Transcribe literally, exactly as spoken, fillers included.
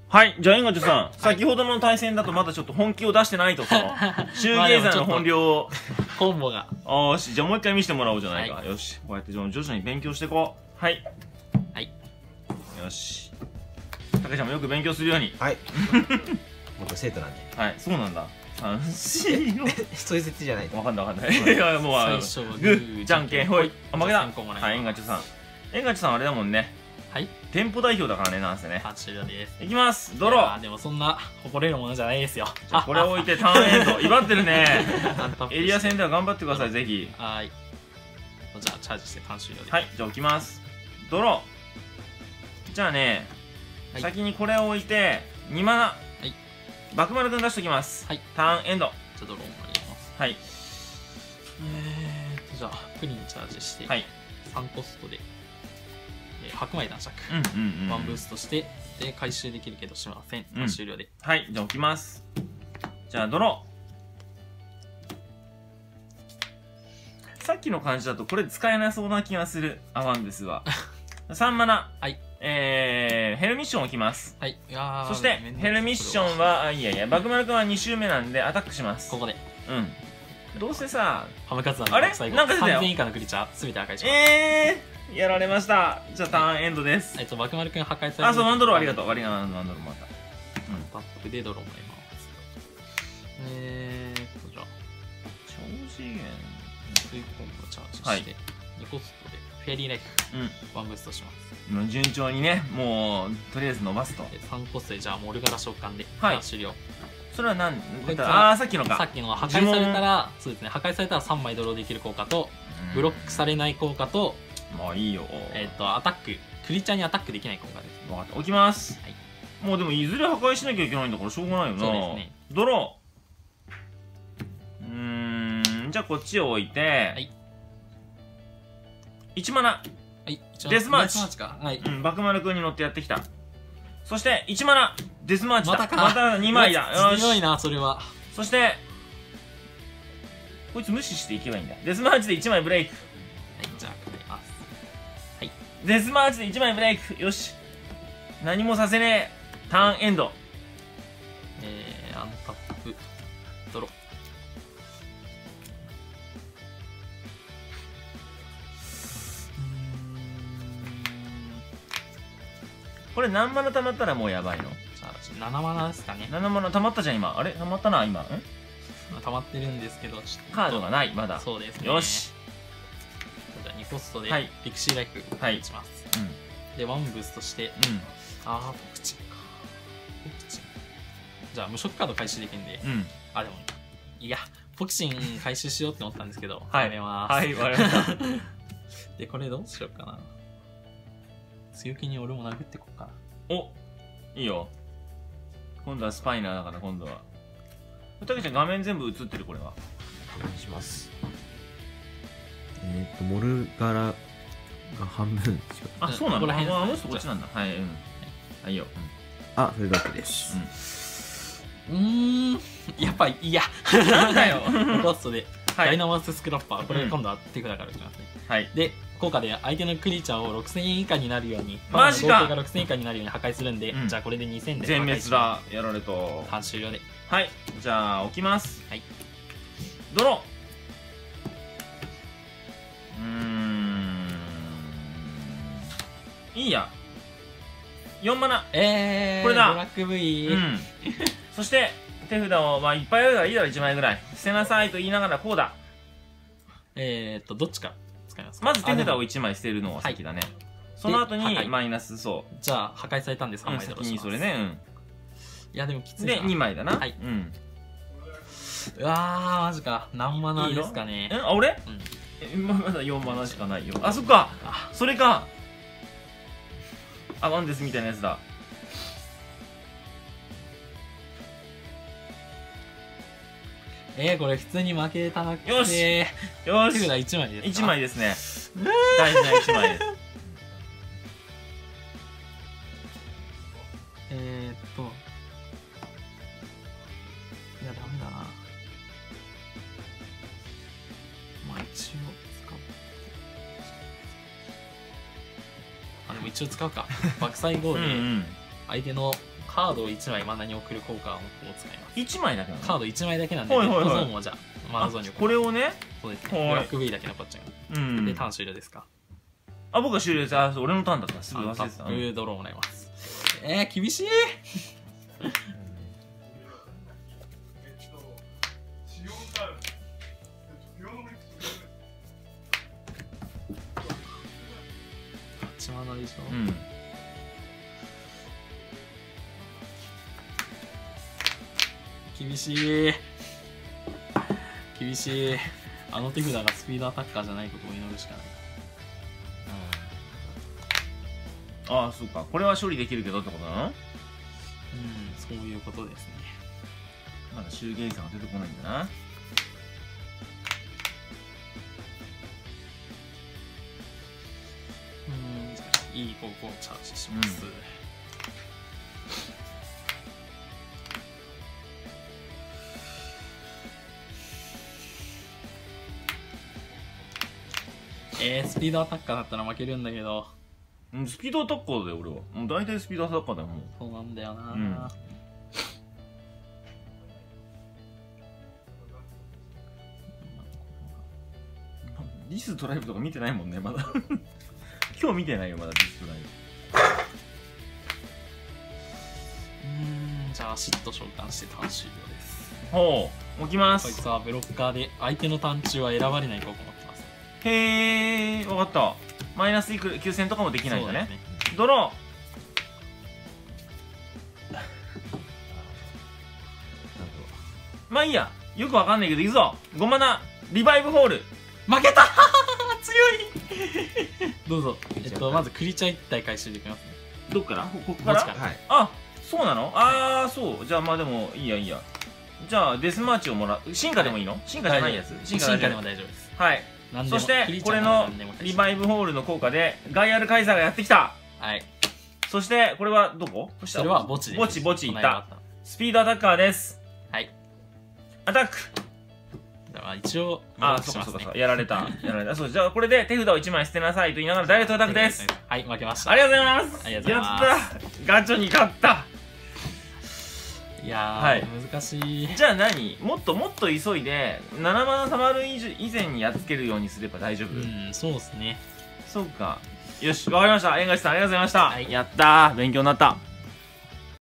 はい、じゃあ、円ガチョさん、先ほどの対戦だとまだちょっと本気を出してないと、その、集計算の本領を。 コンボが。 よし、じゃあもう一回見せてもらおうじゃないか。はい、よし、こうやって徐々に勉強していこう。はい。 はい。 よし。たけちゃんもよく勉強するように。 はい。僕生徒なんで。 はい、そうなんだ。楽しいよ。 そういう設定じゃない。 わかんないわかんない。いや、もう、あの、グー、じゃんけん、ほい。あ、負けだ。はい、円ガチョさん。円ガチョさんあれだもんね。はい。店舗代表だからね、なんせね。 あ、終了です。 いきます、ドロー。 でもそんな誇れるものじゃないですよ。 じゃこれを置いてターンエンド。威張ってるね。エリア戦では頑張ってください、ぜひ。 はい。じゃあ、チャージしてターン終了です。 はい、じゃあ置きます。ドロー。じゃあね、先にこれを置いて、にマナ。はい。バクマルくん出しときます。はい。ターンエンド。 じゃあ、ドローもあります。 はい。 えーと、じゃあ、プリンチャージして、はい。さんコストで。白米男爵ワンブーストしてで回収できるけどしません、うん、終了で。 はい、じゃあ置きます。じゃあドロー。さっきの感じだとこれ使えなそうな気がする。アワンですわ。さんマナ。はい。えー、ヘルミッション置きます。はい。いやそしてヘルミッションは、あ、いやいや、バクマル君はに周目なんでアタックします。ここで。うん。どうせさ、 ハムカツなんであれなんか出たよ。 さんぜん以下のクリーチャーすべて破壊します。 えーやられました。じゃあターンエンドです。 えっと、バクマル君破壊されて。 あ、そう、ワンドローありがとう。ワリガワンドローまた。 うん。タップでドローもらいます。えーっと、じゃあ、 超次元。 水コンボチャージして、にコストでフェアリーライフ、うん、ワンブーストします。 もう順調にね、もう、とりあえず伸ばすと。 さんコストで、じゃあ、モルガラ召喚で、はい、終了。 それは何ああ、さっきのか。 さっきのは破壊されたら、そうですね、破壊されたらさんまいドローできる効果と、ブロックされない効果と、 まあいいよ。 えっと、アタック、クリーチャーにアタックできない効果です。 分かった、置きます。はい。もうでも、いずれ破壊しなきゃいけないんだから、しょうがないよな。そうですね。ドロー。うーん、じゃあこっちを置いて、はい。いちマナ。はい。デスマーチ。デスマーチか。はい。うん、バクマル君に乗ってやってきた。そして、いちマナ。デスマーチだ。またか。またにまいだ。 よし。強いな、それは。 そして、こいつ無視していけばいいんだ。デスマーチでいちまいブレイク。はい、じゃあ、くれます。はい。デスマーチでいちまいブレイク。よし。何もさせねえ。ターンエンド。 えー、アンタップ。ドロー。 これ何マナ溜まったらもうやばいの？ ななマナですかね。 ななマナ溜まったじゃん、今。あれ溜まったな、今。ん溜まってるんですけど、 カードがない、まだ。 そうですね。 よし。 じゃあにコストで、ピクシーライフ打ちます。で、ワンブーストして、あー、ポクチンか。ポクチン。じゃあ、無色カード回収できるんで、あ、でも、いや、ポクチン回収しようって思ったんですけど、やめます。はい、わかりました。で、これどうしようかな。強気に俺も殴ってこうかな。 お、いいよ。今度はスパイナーだから、今度は。たけちゃん、画面全部映ってる、これは。 お願いします。えっと、モルガラが半分。 あ、そうなんだ。あの人こっちなんだ。はい、うん。はい、いいよ。 あ、それだけです。 うん。やっぱ、いや。 なんだよ。 コストで、ダイナマススクラッパー。これ今度は手札から打ちますね。はい。で、効果で相手のクリーチャーをろくせんえん以下になるように、 マジか。 合計がろくせんえん以下になるように破壊するんで、じゃあこれでにせんで全滅だ。やられと。 ターン終了で。 はい。じゃあ、置きます。はい。ドロー。うーん。いいや。よんマナ。 えー、これだ。ブラック V。うん。 そして、手札を、まあ、いっぱいあるからいいだろ、いちまいぐらい。捨てなさいと言いながら、こうだ。 えーっと、どっちか使いますか。 まず手札をいちまい捨てるのが先だね。その後に、マイナス、そう。 じゃあ、破壊されたんでさんまいドローします。 先にそれね、うん。 いや、でもきついな。 で、にまいだな。はい。うん。 うわー、マジか。何マナですかね。 え、あ、俺うん。まだよんマナしかないよ。あ、そっか。それか。あ、ワンデスみたいなやつだ。 えー、これ普通に負けたなくて。 よしよし。 手札いちまいですか。 いちまいですね。大事ないちまいです。 えーっと。いや、ダメだな。まあ、一応使う。あ、でも一応使うか。爆砕後で、相手のカードをいちまいマナに送る効果を使います。 いちまいだけなの？ カードいちまいだけなんで、デッドゾーンをじゃあマナゾーンに送る。 これをね、 そうですね、ブラック V だけ残っちゃう。うん、でターン終了ですか？ あ、僕は終了です。あ、俺のターンだった。すぐ忘れてた。 タップドローもらいます。えー、厳しい。はちマナでしょ。うん。厳しい。厳しい。あの手札がスピードアタッカーじゃないことを祈るしかない。 ああ、そうか。これは処理できるけどってことなの？うん、 そういうことですね。 まだシューゲイザーが出てこないんだな。 うん、じゃあいい方向をチャージします。うん、えー、スピードアタッカーだったら負けるんだけど。 スピードアタッカーだよ、俺は。もう大体スピードアタッカーだよ、もう。 そうなんだよな、うん、 ディスドライブとか見てないもんね、まだ。今日見てないよ、まだディスドライブ。うーん、じゃあ、シット召喚してターン終了です。 ほう、置きます。 こいつはブロッカーで、相手のターン中は選ばれない効果を持ってます。 へー、わかった。マイナスいくきゅうせんとかもできないんだね。ドロー。まあいいや、よくわかんないけどいくぞ。ごマナリバイブホール。 負けた強い。どうぞ。えっとまずクリチャーいち体回収できますね。 どっから？ここから？はい。あ、そうなの？ああ、そう。じゃあまあでもいいやいいや。じゃあデスマーチをもらう。進化でもいいの？進化じゃないやつ？ 進化でも大丈夫です。 はい。そしてこれのリバイブホールの効果でガイアルカイザーがやってきた。はい。そしてこれはどこ？ それは墓地です。 墓地墓地いった。スピードアタッカーです。はい。アタック。 だから一応あ、そうかそうかそうか、やられたやられた。そう、じゃあこれで手札をいちまい捨てなさいと言いながらダイレクトアタックです。 はい、負けました。 ありがとうございます。ありがとうございます。やったガチョに勝った。 いやー、はい、難しい。 じゃあ何もっともっと急いでななマナたまる以前にやっつけるようにすれば大丈夫？ うん、そうですね。 そうか。よし、わかりました。縁側さんありがとうございました。はい、やったー、勉強になった。